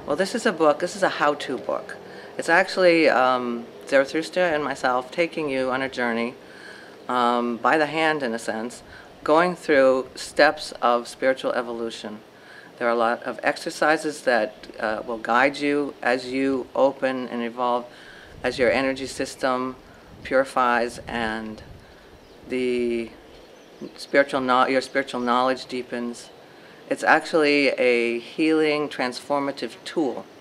Well, this is a how-to book. It's actually Zarathustra and myself taking you on a journey by the hand, in a sense, going through steps of spiritual evolution. There are a lot of exercises that will guide you as you open and evolve, as your energy system purifies and your spiritual knowledge deepens. It's actually a healing, transformative tool